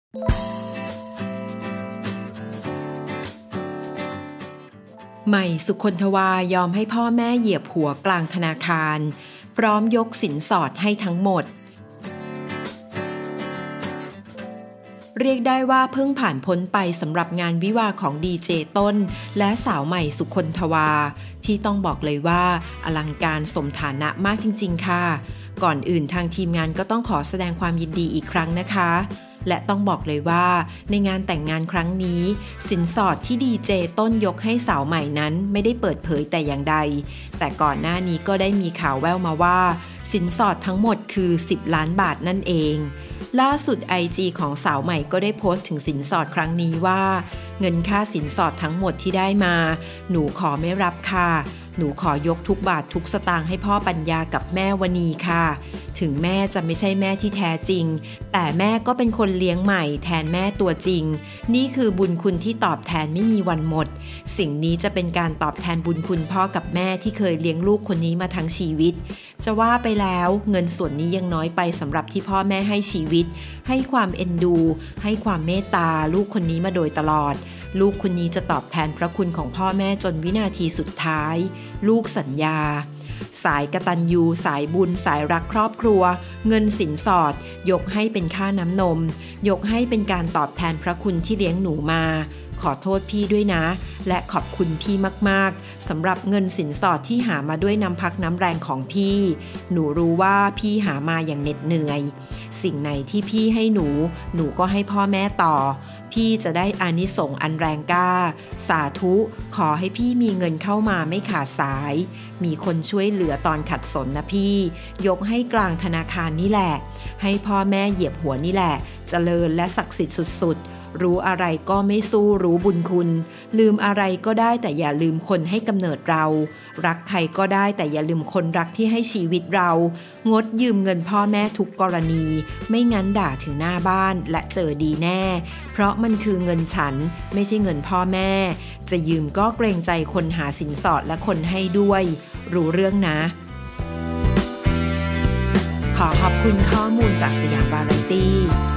ใหม่สุคนทวายอมให้พ่อแม่เหยียบหัวกลางธนาคารพร้อมยกสินสอดให้ทั้งหมดเรียกได้ว่าเพิ่งผ่านพ้นไปสำหรับงานวิวาห์ของดีเจต้นและสาวใหม่สุคนทวาที่ต้องบอกเลยว่าอลังการสมฐานะมากจริงๆค่ะก่อนอื่นทางทีมงานก็ต้องขอแสดงความยินดีอีกครั้งนะคะและต้องบอกเลยว่าในงานแต่งงานครั้งนี้สินสอดที่ดีเจต้นยกให้สาวใหม่นั้นไม่ได้เปิดเผยแต่อย่างใดแต่ก่อนหน้านี้ก็ได้มีข่าวแว่วมาว่าสินสอดทั้งหมดคือ10 ล้านบาทนั่นเองล่าสุด IG ของสาวใหม่ก็ได้โพสต์ถึงสินสอดครั้งนี้ว่าเงินค่าสินสอดทั้งหมดที่ได้มาหนูขอไม่รับค่ะหนูขอยกทุกบาททุกสตางค์ให้พ่อปัญญากับแม่วณีค่ะถึงแม่จะไม่ใช่แม่ที่แท้จริงแต่แม่ก็เป็นคนเลี้ยงใหม่แทนแม่ตัวจริงนี่คือบุญคุณที่ตอบแทนไม่มีวันหมดสิ่งนี้จะเป็นการตอบแทนบุญคุณพ่อกับแม่ที่เคยเลี้ยงลูกคนนี้มาทั้งชีวิตจะว่าไปแล้วเงินส่วนนี้ยังน้อยไปสำหรับที่พ่อแม่ให้ชีวิตให้ความเอ็นดูให้ความเมตตาลูกคนนี้มาโดยตลอดลูกคนนี้จะตอบแทนพระคุณของพ่อแม่จนวินาทีสุดท้ายลูกสัญญาสายกตัญญูสายบุญสายรักครอบครัวเงินสินสอดยกให้เป็นค่าน้ำนมยกให้เป็นการตอบแทนพระคุณที่เลี้ยงหนูมาขอโทษพี่ด้วยนะและขอบคุณพี่มากๆสำหรับเงินสินสอดที่หามาด้วยน้ำพักน้ำแรงของพี่หนูรู้ว่าพี่หามาอย่างเหน็ดเหนื่อยสิ่งไหนที่พี่ให้หนูก็ให้พ่อแม่ต่อพี่จะได้อานิสงส์อันแรงกล้าสาธุขอให้พี่มีเงินเข้ามาไม่ขาดสายมีคนช่วยเหลือตอนขัดสนนะพี่ยกให้กลางธนาคารนี่แหละให้พ่อแม่เหยียบหัวนี่แหละเจริญและศักดิ์สิทธิ์สุดๆรู้อะไรก็ไม่สู้รู้บุญคุณลืมอะไรก็ได้แต่อย่าลืมคนให้กำเนิดเรารักใครก็ได้แต่อย่าลืมคนรักที่ให้ชีวิตเรางดยืมเงินพ่อแม่ทุกกรณีไม่งั้นด่าถึงหน้าบ้านและเจอดีแน่เพราะมันคือเงินฉันไม่ใช่เงินพ่อแม่จะยืมก็เกรงใจคนหาสินสอดและคนให้ด้วยรู้เรื่องนะขอขอบคุณข้อมูลจากสยามวาไรตี้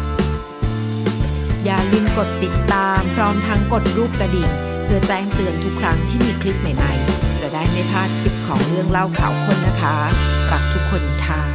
อย่าลืมกดติดตามพร้อมทั้งกดรูปกระดิ่งเพื่อแจ้งเตือนทุกครั้งที่มีคลิปใหม่ๆจะได้ไม่พลาดคลิปของเรื่องเล่าข่าวคนนะคะรักทุกคนค่ะ